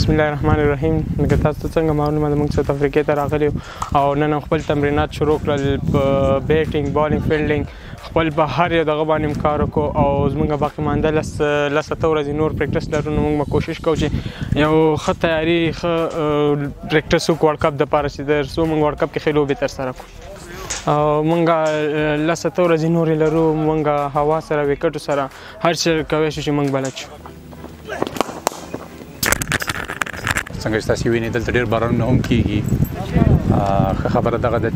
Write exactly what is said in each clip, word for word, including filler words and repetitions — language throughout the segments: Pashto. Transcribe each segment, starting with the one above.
بسم الله الرحمن الرحیم. لکه تاسو ته څنګه معلومه ده موږ ساوث افریقا ته راغلي او نن خپل تمرینات شروع کړل، بیټینګ، بالینګ، فیلډینګ، خپل په هر یو دغه باندې کار وکړو او زموږ باقي مانده لس لس اته ورځې نور پریکټس لرو. نو موږ به کوشش کوو چې یو ښه تیاري ښه پریکټس وکړو ورلډ کپ دپاره چې تر څو موږ ورلډ کپ کې ښې لوبې ترسره کړو. او موږ لس اته ورځې نورې لرو. موږ هوا سره وکټو سره هر څه کولی شو چې موږ بلد شو. څنګه چې تاسو وینئ دلته ډېر بارانونه هم کېږي. ښه خبره دغه ده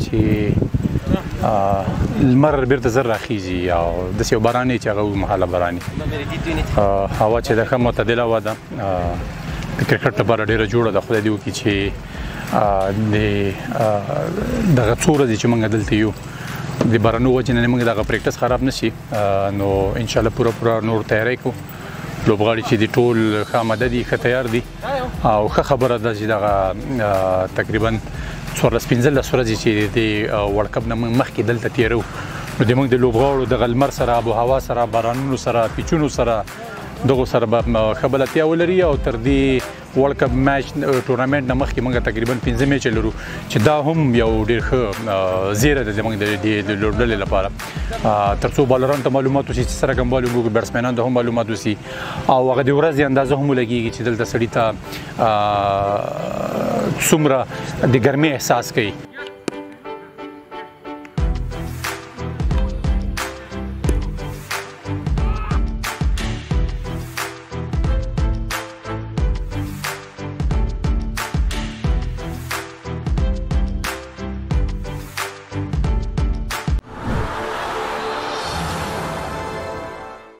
چې لمر بیرته زر راخیږي او داسې یو باران چې هغه اوږدمهاله باران هوا چې ده ښه معتدله هوا ده، د کرکټ لپاره ډېره جوړه ده. خدای دې وکړي چې د دغه څو ورځې چې موږ دلته یو د بارانو وجې نه موږ دغه پریکټس خراب نه شي، نو انشاءالله پوره پوره نور تیاری کوو. لوبغاړي چې دي ټول ښه آماده دي، ښه تیار دي او ښه خبره ده چې دغه تقریبا څوارلس پنځلس ورځې چې د ورلډ کپ نه موږ مخکې دلته تېرو، نو د موږ د لوبغاړو دغه لمر سره، آب و هوا سره، بارانونو سره، پیچونو سره، دغو سره به ښه بلدتیا ولري. او تر دې ورلډ کپ میچ ټورنمنټ نه مخکې موږ تقریبا پنځه میچ لرو چې دا هم یو ډېر ښه زیری ده زموږ د لوبډلې لپاره، تر څو بالرانو ته معلومات وشي چې سره کوم بالینګ وکړو، بیټسمینانو ته هم معلومات وشي او هغه د ورځې اندازه هم ولګېږي چې دلته سړي ته څومره د ګرمۍ احساس کوي.